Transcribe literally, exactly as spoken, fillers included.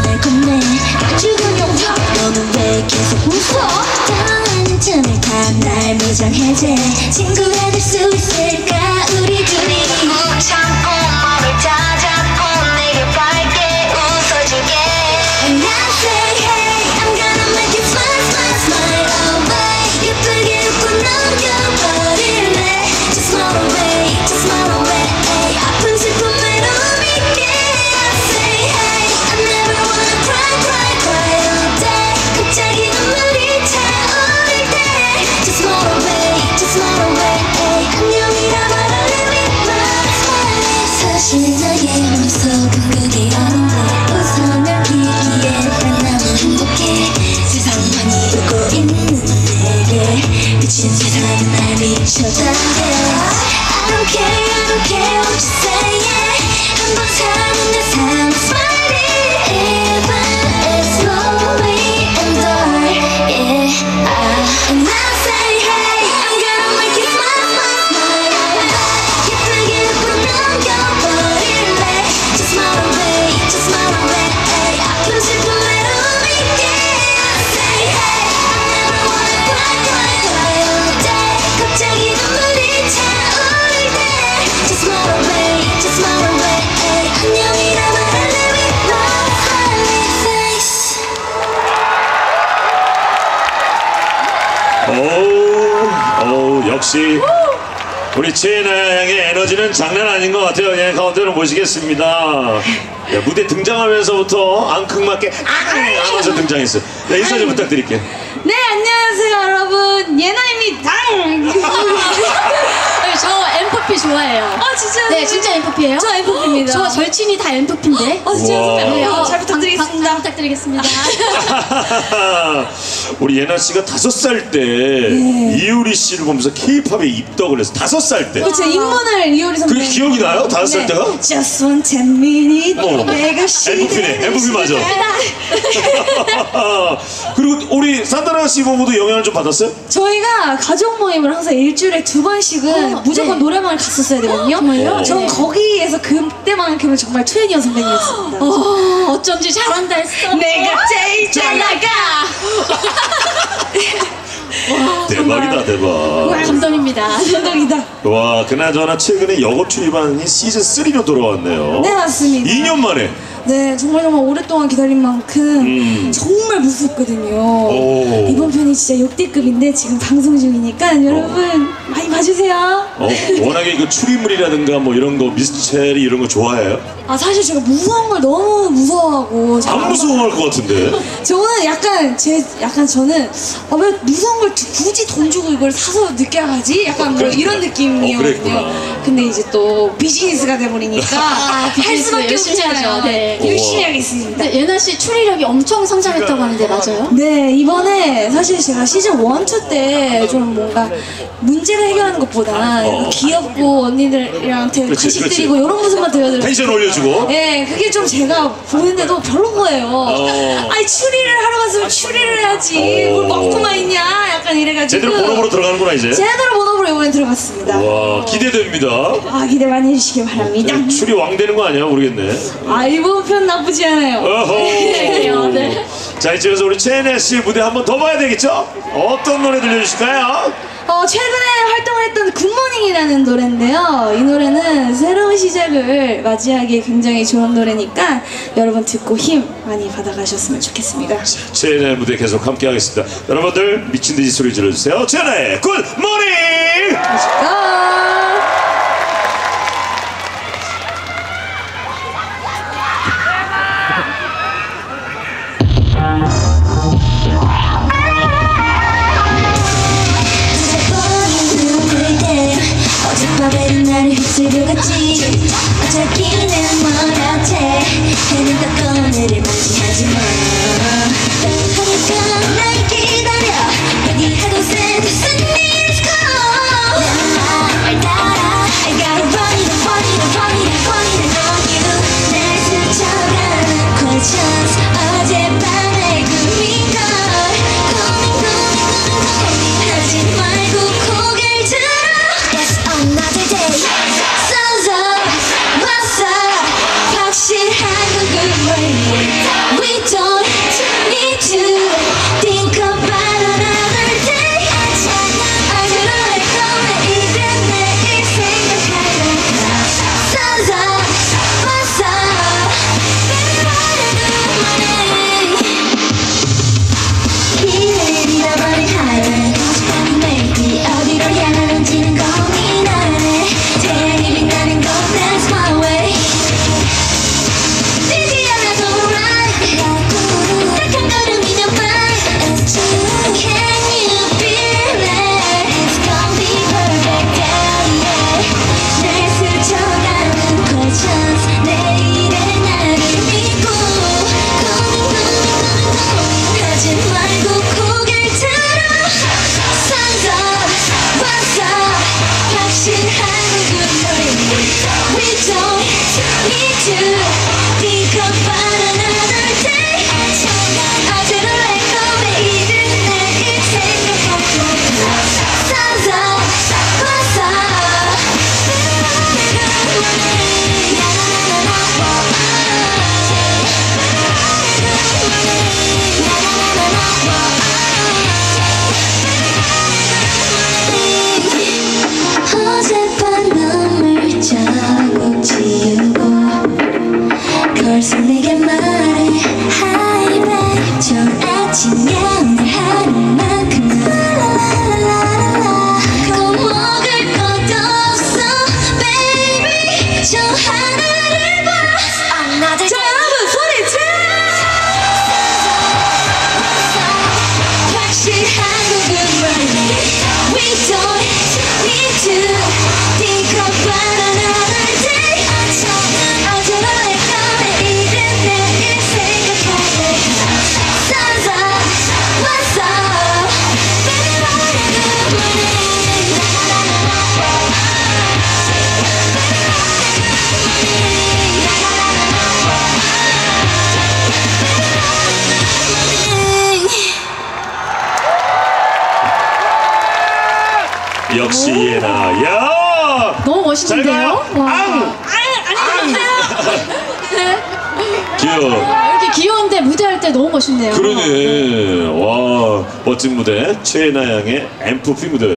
달콤해 죽은 용적 너는 왜 계속 웃어 떠나는 틈을 타날 무장해제 친구가 될 수 있을까 우리 둘이 못 참고 맘을 다 잡고 내려갈게 웃어줄게 And I say hey I'm gonna make you smile smile smile away 예쁘게 웃고 넘겨버릴래 Just smile away just smile away 아픈 슬픔을 웃게 I say hey I never wanna cry cry cry all day 갑자기 눈물이 차오를 때 Just smile away just smile away 안녕이라 말할래 with my smile 사실 나의 맘속은 그게 어린데 웃어 널 기기에 난 너무 행복해 세상 많이 웃고 있는 내게 그친 세상은 날 미쳐당겨 I don't care I don't care what you say yeah 한번 사는 내 삶은 smiling even it's lonely and dark yeah And I say hey I'm gonna make you smile smile smile away 예쁘게 웃고 넘겨버릴래 Just smile away just smile away 아픈 슬픔을 웃게 I say hey I never wanna cry cry cry all day 갑자기 눈물이 차오를 때 Just smile away just smile away 안녕이라 말할래 with my smiley face 오, 오, 역시 우리 최애나 양의 에너지는 장난 아닌 것 같아요. 예, 가운데로 모시겠습니다. 야, 무대 등장하면서부터 앙큼맞게 앙 하면서 등장했어요. 네, 인사 좀 부탁드릴게요. 네 안녕하세요 여러분 예나입니다. 저 엠포피 좋아해요. 아 진짜요? 네 진짜 엠포피예요. 저 엠포피입니다. 저 절친이 다 엠포피인데. 아 진짜요? 선배님. 네, 잘 부탁드리겠습니다. 잘 부탁드리겠습니다. 우리 예나 씨가 다섯 살 때 이효리 씨를 보면서 케이팝에 입덕을 했어. 다섯 살 때. 제 입문을 이효리 선배님. 그게 기억이 나요? 다섯 살 때가? Just one ten minute. 어. 내가 엠포피네. 엠포피 맞아. 그리고 우리 산다라 씨 부부도 영향을 좀 받았어요? 저희가 가족 모임을 항상 일주일에 두 번씩은 어, 무조건 네. 노래방을 갔었어야 되거든요. 정말요? 전 네. 거기에서 그때만큼은 정말 트웬티원 선배님이었습니다. 어, 어쩐지 잘한다 했어. 내가 제일 잘 나가. 대박이다 대박. 감동입니다. 감동이다. 와 그나저나 최근에 여고 출입반이 시즌 쓰리로 돌아왔네요. 네 맞습니다. 이 년 만에. 네 정말 정말 오랫동안 기다린 만큼 음. 정말 무섭거든요. 오. 이번 편이 진짜 역대급인데 지금 방송 중이니까 여러분 많이 봐주세요. 어, 워낙에 그 추리물이라든가 뭐 이런 거 미스테리 이런 거 좋아해요? 아 사실 제가 무서운 걸 너무 무서워하고 잘 안 무서워할 것 같은데. 저는 약간 제 약간 저는 아, 왜 무서운 걸 굳이 돈 주고 이걸 사서 느껴야지 약간 뭐 그랬구나. 이런 느낌이거든요. 어, 그랬구나. 근데 이제 또 비즈니스가 돼버리니까 아, 할 비즈니스 수밖에 열심히 없잖아요. 하죠. 네. 열심히 우와. 하겠습니다. 근데 예나 씨 추리력이 엄청 성장했다고 하는데 맞아요? 네 이번에 사실 제가 시즌 일, 투 때 좀 뭔가 문제를 해결하는 것보다 어. 귀엽고 언니들한테 그렇지, 간식 그렇지. 드리고 이런 모습만 보여드려요. 텐션 올려주고. 네 그게 좀 제가 보는데도 별론 거예요. 어. 아니 추리를 하러 갔으면 추리를 해야지 뭘 어. 먹고만 있냐 약간 이래가지고 제대로 본업으로 들어가는구나 이제. 제대로 본업으로 이번에 들어갔습니다. 와 기대됩니다. 아 기대 많이 해주시기 바랍니다. 추리 왕 되는 거 아니야 모르겠네. 아 이번 편 나쁘지 않아요. 어허. 네. 자 이쯤에서 우리 최애나 씨의 무대 한 번 더 봐야 되겠죠? 어떤 노래 들려주실까요? 어, 최근에 활동을 했던 굿모닝이라는 노래인데요. 이 노래는 새로운 시작을 맞이하기에 굉장히 좋은 노래니까 여러분 듣고 힘 많이 받아가셨으면 좋겠습니다. 최애나의 무대 계속 함께 하겠습니다. 여러분들 미친 듯이 소리 질러주세요. 최애나의 굿모닝! 고! 어젯밤에는 나를 휩쓸려갔지 어차피는 뭐라지 해는 떴고 오늘을 맞이하지마 하니까 날 기다려 얘기하고 새 무슨 일's call 난 말 따라 I gotta run it run it run it run it on you 날 스쳐가는 questions 어젯밤에 꿈인 걸 고민 고민 고민 고민하지 말고 고개를 들어 Another day, sun's up, what's up? 확실한 건 good morning. We 역시 예나. 야. 너무 멋있는데요? 잘 가요. 와. 앙. 아니, 네. 귀여워. 이렇게 귀여운데 무대할 때 너무 멋있네요. 그러네. 와, 멋진 무대. 최애나 양의 엠프피 무대.